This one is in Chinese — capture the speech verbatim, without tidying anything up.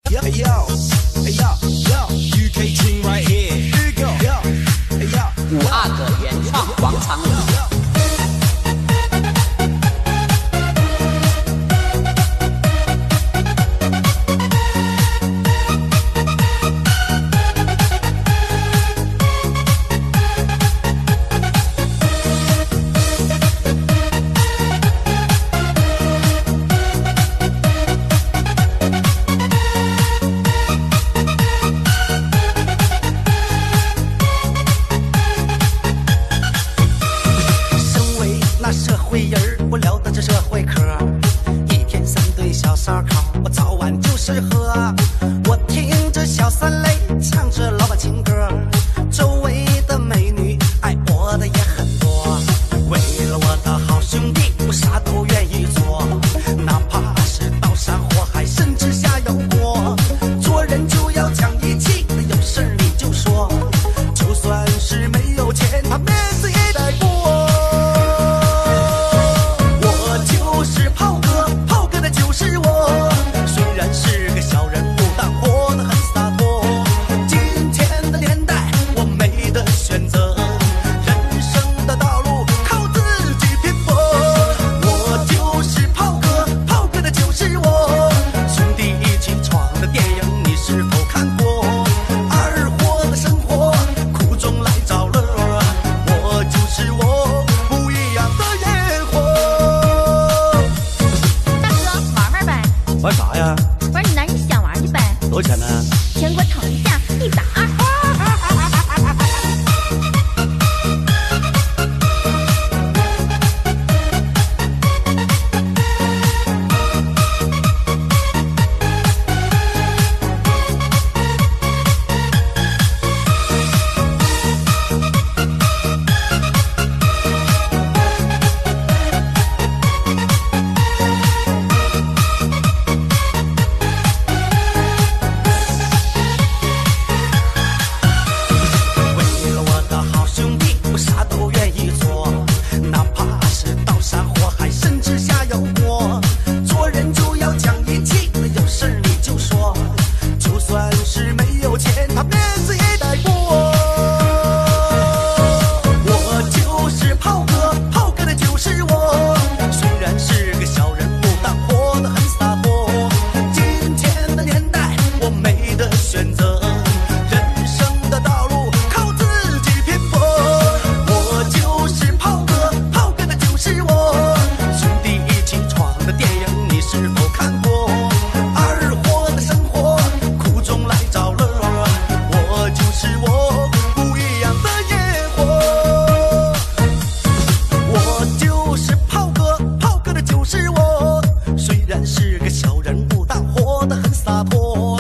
五阿哥原创广场舞。 我聊的这社会嗑，一天三顿小烧烤，我早晚就是喝。我听着小三雷唱着老板情歌，周围的美女爱我的也很多。为了我的好兄弟，我啥都愿意做，哪怕是刀山火海，甚至下油锅。做人就要讲义气，有事你就说，就算是没有钱，他面子也得过。玩啥呀？ 玩你男人想玩的呗。 多少钱呢？ 钱给我腾一下，一百二。是个小人物，但活得很洒脱。